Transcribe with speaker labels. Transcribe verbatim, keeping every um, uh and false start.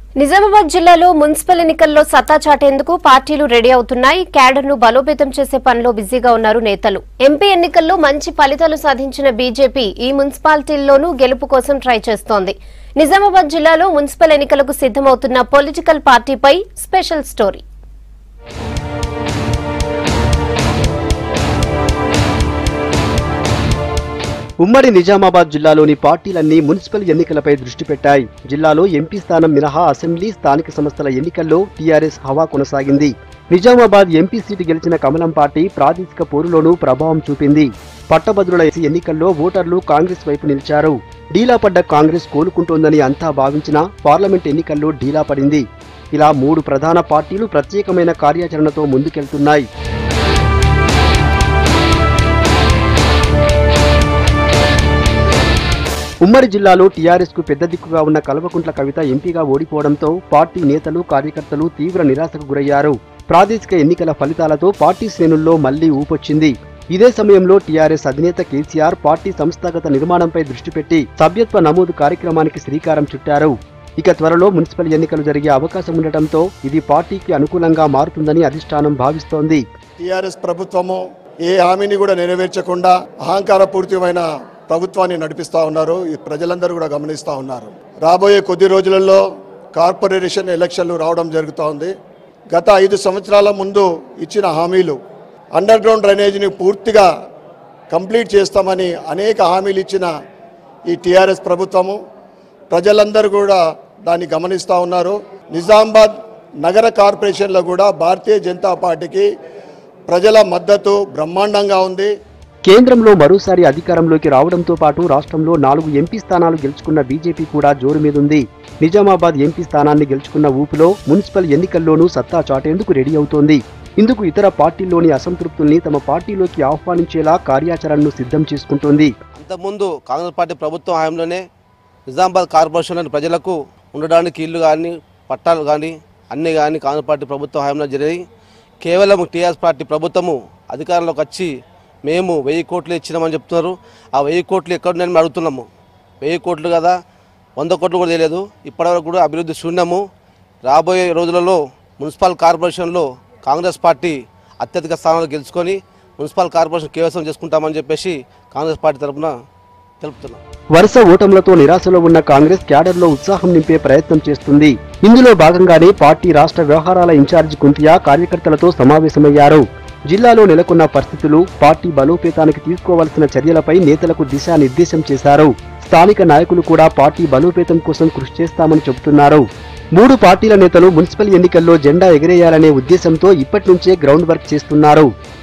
Speaker 1: నిజామాబాద్ జిల్లాలో మున్సిపల్ ఎన్నికల్లో సత్తా చాటేందుకు పార్టీలు రెడీ అవుతున్నాయి. క్యాడర్ను బలోపేతం చేసే పనిలో బిజీగా ఉన్నారు నేతలు. ఎంపీ ఎన్నికల్లో మంచి ఫలితాలు సాధించిన బీజేపీ ఈ మున్సిపాలిటీల్లోనూ గెలుపు కోసం ట్రై చేస్తోంది. నిజామాబాద్ జిల్లాలో మున్సిపల్ ఎన్నికలకు సిద్దమవుతున్న పొలిటికల్ పార్టీపై స్పెషల్ స్టోరీ.
Speaker 2: ఉమ్మడి నిజామాబాద్ జిల్లాలోని పార్టీలన్నీ మున్సిపల్ ఎన్నికలపై దృష్టి పెట్టాయి. జిల్లాలో ఎంపీ స్థానం మినహా అసెంబ్లీ, స్థానిక సంస్థల ఎన్నికల్లో టీఆర్ఎస్ హవా కొనసాగింది. నిజామాబాద్ ఎంపీ సీటు గెలిచిన కమలం పార్టీ ప్రాదేశిక పోరులోనూ ప్రభావం చూపింది. పట్టభద్రుల ఎన్నికల్లో ఓటర్లు కాంగ్రెస్ వైపు నిలిచారు. డీలా పడ్డ కాంగ్రెస్ కోలుకుంటోందని అంతా భావించినా పార్లమెంట్ ఎన్నికల్లో డీలా పడింది. ఇలా మూడు ప్రధాన పార్టీలు ప్రత్యేకమైన కార్యాచరణతో ముందుకెళ్తున్నాయి. ఉమ్మడి జిల్లాలో టీఆర్ఎస్ కు పెద్ద దిక్కుగా ఉన్న కల్వకుంట్ల కవిత ఎంపీగా ఓడిపోవడంతో పార్టీ నేతలు, కార్యకర్తలు తీవ్ర నిరాశకు గురయ్యారు. ప్రాదేశిక ఎన్నికల ఫలితాలతో పార్టీ శ్రేణుల్లో మళ్లీ ఊపొచ్చింది. ఇదే సమయంలో టీఆర్ఎస్ అధినేత కేసీఆర్ పార్టీ సంస్థాగత నిర్మాణంపై దృష్టి పెట్టి సభ్యత్వ నమోదు కార్యక్రమానికి శ్రీకారం చుట్టారు. ఇక త్వరలో మున్సిపల్ ఎన్నికలు జరిగే అవకాశం ఉండటంతో ఇది పార్టీకి అనుకూలంగా మారుతుందని అధిష్టానం భావిస్తోంది.
Speaker 3: టీఆర్ఎస్ ప్రభుత్వము ఏ హామీని కూడా నెరవేర్చకుండా అహంకారపూరితమైన ప్రభుత్వాన్ని నడిపిస్తూ ఉన్నారు. ఈ ప్రజలందరూ కూడా గమనిస్తూ ఉన్నారు. రాబోయే కొద్ది రోజులలో కార్పొరేషన్ ఎలక్షన్లు రావడం జరుగుతూ ఉంది. గత ఐదు సంవత్సరాల ముందు ఇచ్చిన హామీలు, అండర్ గ్రౌండ్ డ్రైనేజీని పూర్తిగా కంప్లీట్ చేస్తామని అనేక హామీలు ఇచ్చిన ఈ టీఆర్ఎస్ ప్రభుత్వము ప్రజలందరూ కూడా దాన్ని గమనిస్తూ ఉన్నారు. నిజామాబాద్ నగర కార్పొరేషన్లో కూడా భారతీయ జనతా పార్టీకి ప్రజల మద్దతు బ్రహ్మాండంగా ఉంది.
Speaker 2: కేంద్రంలో మరోసారి అధికారంలోకి రావడంతో పాటు రాష్ట్రంలో నాలుగు ఎంపీ స్థానాలు గెలుచుకున్న బీజేపీ కూడా జోరు మీదుంది. నిజామాబాద్ ఎంపీ స్థానాన్ని గెలుచుకున్న ఊపులో మున్సిపల్ ఎన్నికల్లోనూ సత్తా చాటేందుకు రెడీ అవుతోంది. ఇందుకు ఇతర పార్టీల్లోని అసంతృప్తుల్ని తమ పార్టీలోకి ఆహ్వానించేలా కార్యాచరణను సిద్ధం చేసుకుంటోంది.
Speaker 4: అంతకుముందు కాంగ్రెస్ పార్టీ ప్రభుత్వం హయాంలోనే నిజామాబాద్ కార్పొరేషన్లోని ప్రజలకు ఉండడానికి ఇల్లు కానీ, పట్టాలు కానీ అన్నీ కానీ కాంగ్రెస్ పార్టీ ప్రభుత్వం హయాంలో జరిగాయి. కేవలం టీఆర్ఎస్ పార్టీ ప్రభుత్వము అధికారంలోకి వచ్చి మేము వెయ్యి కోట్లు ఇచ్చినామని చెప్తున్నారు. ఆ వెయ్యి కోట్లు ఎక్కడున్నాయని మేము అడుగుతున్నాము. వెయ్యి కోట్లు కదా, వంద కోట్లు కూడా తెలియదు. ఇప్పటివరకు కూడా అభివృద్ధి శూన్యము. రాబోయే రోజులలో మున్సిపల్ కార్పొరేషన్లో కాంగ్రెస్ పార్టీ అత్యధిక స్థానాలు గెలుచుకొని మున్సిపల్ కార్పొరేషన్ కేవసం చేసుకుంటామని చెప్పేసి కాంగ్రెస్ పార్టీ తరఫున తెలుపుతున్నాం.
Speaker 2: వరుస ఓటములతో నిరాశలో ఉన్న కాంగ్రెస్ క్యాడర్లో ఉత్సాహం నింపే ప్రయత్నం చేస్తుంది. ఇందులో భాగంగానే పార్టీ రాష్ట్ర వ్యవహారాల ఇన్ఛార్జి కుంతియా కార్యకర్తలతో సమావేశమయ్యారు. జిల్లాలో నెలకొన్న పరిస్థితులు, పార్టీ బలోపేతానికి తీసుకోవాల్సిన చర్యలపై నేతలకు దిశానిర్దేశం చేశారు. స్థానిక నాయకులు కూడా పార్టీ బలోపేతం కోసం కృషి చేస్తామని చెబుతున్నారు. మూడు పార్టీల నేతలు మున్సిపల్ ఎన్నికల్లో జెండా ఎగరేయాలనే ఉద్దేశంతో ఇప్పటి నుంచే గ్రౌండ్ వర్క్ చేస్తున్నారు.